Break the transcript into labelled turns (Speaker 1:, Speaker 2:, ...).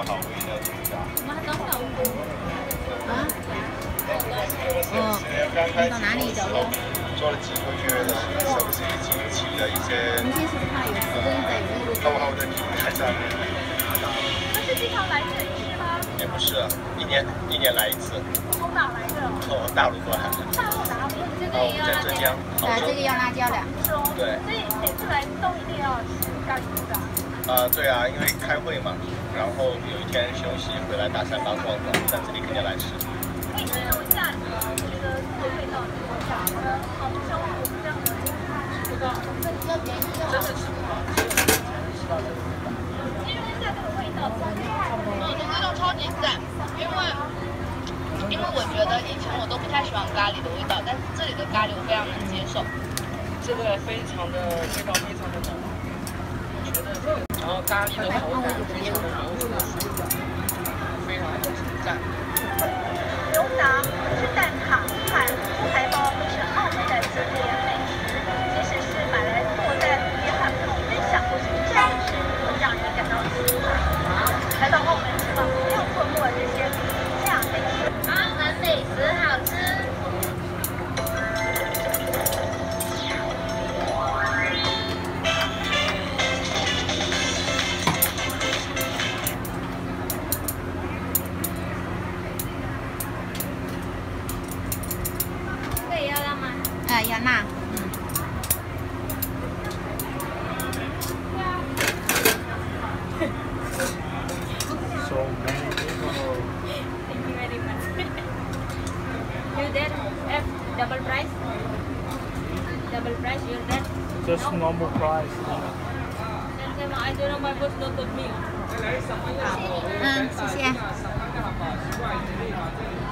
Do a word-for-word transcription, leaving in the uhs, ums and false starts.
Speaker 1: 好，我一定要注意啊。
Speaker 2: 啊？哦，你到哪里走了？
Speaker 1: 做了几个月的手机经济的一些。
Speaker 2: 今天是不是怕有私灯在有一个？
Speaker 1: 厚厚的泥在上面。
Speaker 3: 他是经常来这里吃吗？
Speaker 1: 也不是，一年一年来一次。
Speaker 3: 从哪来的？
Speaker 1: 从大陆过来。
Speaker 3: 大陆哪里？
Speaker 2: 这个也要辣椒。啊，这个要辣椒的。
Speaker 3: 是哦。
Speaker 1: 对。
Speaker 3: 所以每次来都一定要吃咖喱猪杂。
Speaker 1: 呃，对啊，因为开会嘛，然后有一天休息回来大三巴逛逛，在这里肯定来吃。
Speaker 3: 可以形容一下你觉得这个味道怎么样？呃，杭州我们这样的不高，真的吃不好，吃到这个味道。形容一下这个味道怎么样？
Speaker 4: 嗯，味道超级赞，因为因为我觉得以前我都不太喜欢咖喱的味道，但是这里的咖喱我非常能接受。
Speaker 5: 这个非常的味道非常的浓，我觉得这个，然后咖喱的口感非常的柔和舒服，非常的赞。
Speaker 3: 牛杂是蛋挞和猪排包都是澳门的经典美食，即使是买来做在也很没有分享过是这样吃，会让人感到惊讶。来到澳门之后，不要错过这些平价美食。
Speaker 2: 澳门美食好吃。啊，要辣，嗯。
Speaker 1: So many people.
Speaker 2: Thank you very much. You there? F double price? Double price? You there?
Speaker 6: Just normal price.
Speaker 2: I don't know my boss not with me. 嗯，谢谢。